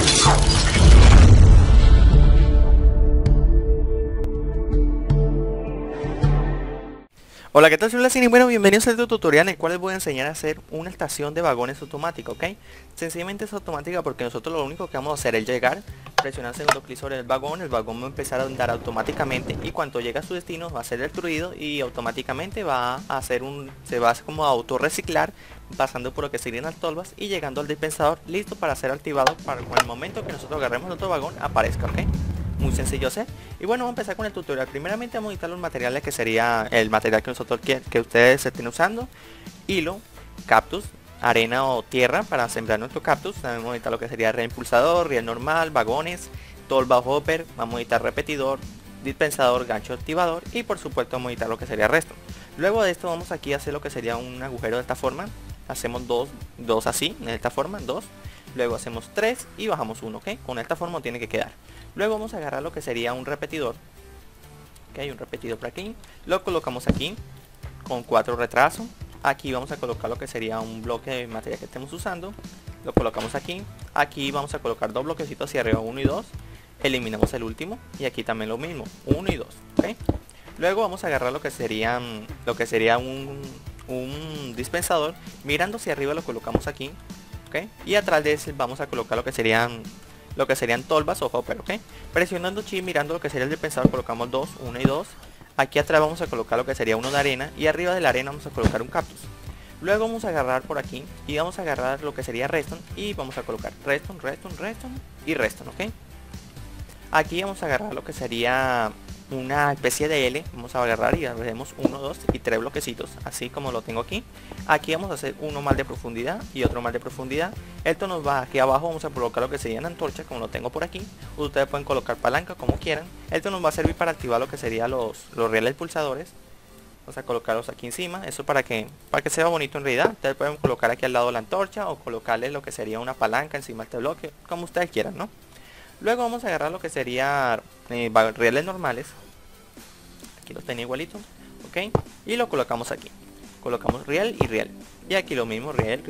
Hola, ¿qué tal? Soy Lacini. Bueno, bienvenidos a este tutorial en el cual les voy a enseñar a hacer una estación de vagones automática, ¿ok? Sencillamente es automática porque nosotros lo único que vamos a hacer es llegar, presionar segundo clic sobre el vagón va a empezar a andar automáticamente y cuando llega a su destino va a ser destruido y automáticamente va a hacer se va a como a autorreciclar pasando por lo que serían las tolvas y llegando al dispensador listo para ser activado para con el momento que nosotros agarremos el otro vagón aparezca, ¿ok? Muy sencillo hacer. Y bueno, vamos a empezar con el tutorial. Primeramente vamos a editar los materiales que sería el material que nosotros que ustedes estén usando: hilo, cactus, arena o tierra para sembrar nuestro cactus. También vamos a editar lo que sería reimpulsador, riel normal, vagones, tolva hopper, vamos a editar repetidor, dispensador, gancho activador y por supuesto vamos a editar lo que sería resto. Luego de esto vamos aquí a hacer lo que sería un agujero de esta forma. Hacemos dos así, de esta forma, dos. Luego hacemos 3 y bajamos 1, ¿ok? Con esta forma tiene que quedar. Luego vamos a agarrar lo que sería un repetidor. Ok, un repetidor por aquí. Lo colocamos aquí con 4 retrasos. Aquí vamos a colocar lo que sería un bloque de material que estemos usando. Lo colocamos aquí. Aquí vamos a colocar 2 bloquecitos hacia arriba, 1 y 2. Eliminamos el último. Y aquí también lo mismo, 1 y 2. ¿Ok? Luego vamos a agarrar lo que sería un dispensador. Mirando hacia arriba lo colocamos aquí. ¿Ok? Y atrás de ese vamos a colocar lo que serían tolvas o hopper, ¿ok? Presionando chi, mirando lo que sería el dispensador, colocamos 2, 1 y 2. Aquí atrás vamos a colocar lo que sería uno de arena y arriba de la arena vamos a colocar un cactus. Luego vamos a agarrar por aquí y vamos a agarrar lo que sería redstone y vamos a colocar redstone y redstone, ¿ok? Aquí vamos a agarrar lo que sería una especie de L, vamos a agarrar y haremos 1, 2 y 3 bloquecitos, así como lo tengo aquí. Aquí vamos a hacer uno más de profundidad y otro más de profundidad. Esto nos va aquí abajo, vamos a colocar lo que serían antorchas, como lo tengo por aquí. Ustedes pueden colocar palanca como quieran. Esto nos va a servir para activar lo que serían los rieles pulsadores. Vamos a colocarlos aquí encima, eso para que sea bonito en realidad. Ustedes pueden colocar aquí al lado la antorcha o colocarle lo que sería una palanca encima de este bloque, como ustedes quieran, ¿no? Luego vamos a agarrar lo que sería rieles normales. Aquí los tenía igualitos, ok, y lo colocamos aquí. Colocamos riel y riel. Y aquí lo mismo, riel,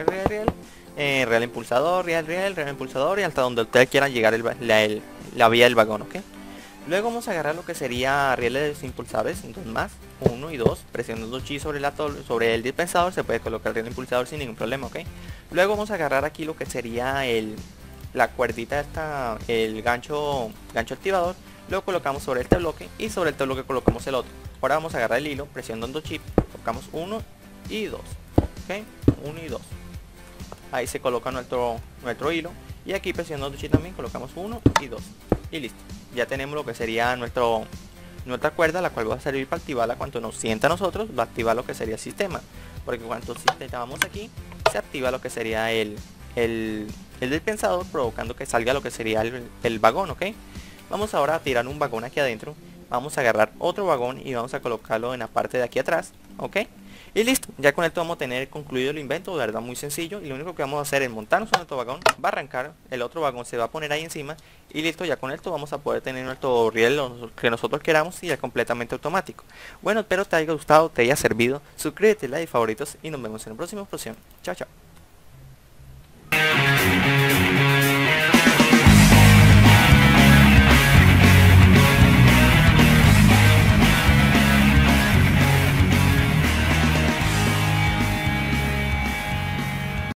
riel impulsador, riel impulsador y hasta donde ustedes quieran llegar la vía del vagón, ok. Luego vamos a agarrar lo que sería rieles impulsadores, entonces más, 1 y 2, presionando chi sobre el dispensador, se puede colocar el riel impulsador sin ningún problema, ok. Luego vamos a agarrar aquí lo que sería la cuerdita esta, el gancho activador. Lo colocamos sobre este bloque y sobre este bloque colocamos el otro. Ahora vamos a agarrar el hilo, presionando chip, colocamos 1 y 2, ok, 1 y 2. Ahí se coloca nuestro hilo y aquí presionando chip también colocamos 1 y 2 y listo. Ya tenemos lo que sería nuestra cuerda, la cual va a servir para activarla cuando nos sienta a nosotros, va a activar lo que sería el sistema, porque cuando vamos aquí se activa lo que sería el dispensador, provocando que salga lo que sería el vagón, ok. Vamos ahora a tirar un vagón aquí adentro. Vamos a agarrar otro vagón y vamos a colocarlo en la parte de aquí atrás, ok. Y listo, ya con esto vamos a tener concluido el invento, de verdad muy sencillo. Y lo único que vamos a hacer es montarnos en nuestro vagón, va a arrancar, el otro vagón se va a poner ahí encima. Y listo, ya con esto vamos a poder tener nuestro riel que nosotros queramos y es completamente automático. Bueno, espero te haya gustado, te haya servido. Suscríbete, like, favoritos y nos vemos en el próximo. Chao, chao.